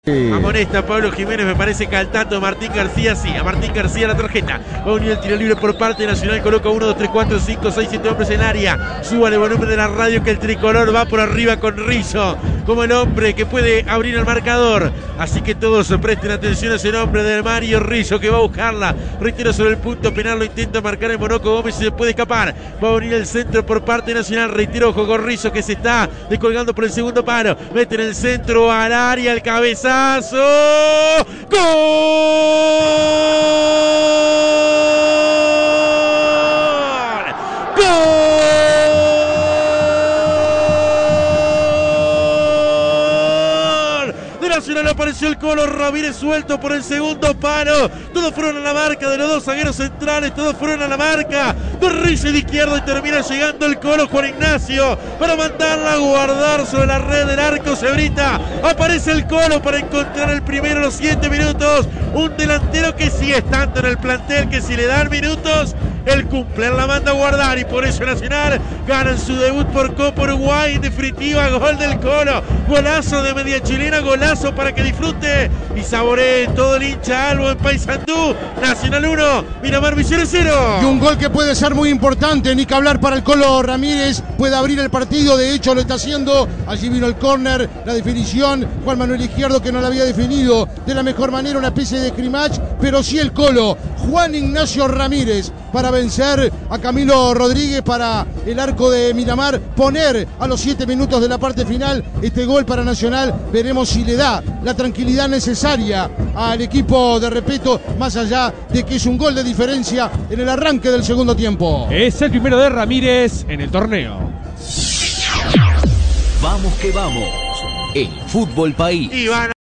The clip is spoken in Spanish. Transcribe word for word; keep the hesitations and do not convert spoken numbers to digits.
Sí. Amonesta Pablo Jiménez, me parece que al tanto Martín García, sí, a Martín García la tarjeta. Va a unir el tiro libre por parte de Nacional, coloca uno, dos, tres, cuatro, cinco, seis, siete hombres en área. Suba el volumen de la radio que el tricolor va por arriba con Rizzo, como el hombre que puede abrir el marcador. Así que todos presten atención a ese nombre de Mario Rizzo, que va a buscarla. Reitero, sobre el punto penal, lo intenta marcar el Monoco Gómez y se puede escapar. Va a unir el centro por parte Nacional, reitero, ojo con Rizzo que se está descolgando por el segundo palo. Mete en el centro al área, el cabezazo. ¡Gol! ¡Gol! De Nacional apareció el Colo Ramírez suelto por el segundo palo. Todos fueron a la marca de los dos zagueros centrales, todos fueron a la marca de Rizzo de izquierdo y termina llegando el Colo Juan Ignacio para mandarla a guardar sobre la red del arco Cebrita. Aparece el Colo para encontrar el primero en los siete minutos. Un delantero que sigue estando en el plantel, que si le dan minutos, el cumplir la manda a guardar, y por eso Nacional gana en su debut por Copa Uruguay. En definitiva, gol del Colo, golazo de media chilena, golazo para que disfrute y saboree todo el hincha albo en Paysandú. Nacional uno, Miramar Misiones cero. Y un gol que puede ser muy importante, ni que hablar para el Colo Ramírez, puede abrir el partido, de hecho lo está haciendo. Allí vino el córner, la definición, Juan Manuel Izquierdo, que no la había definido de la mejor manera, una especie de scrimmage, pero sí el Colo, Juan Ignacio Ramírez, para vencer a Camilo Rodríguez, para el arco de Miramar, poner a los siete minutos de la parte final este gol para Nacional. Veremos si le da la tranquilidad necesaria al equipo de Repeto, más allá de que es un gol de diferencia en el arranque del segundo tiempo. Es el primero de Ramírez en el torneo. Vamos que vamos, el Fútbol País. Y van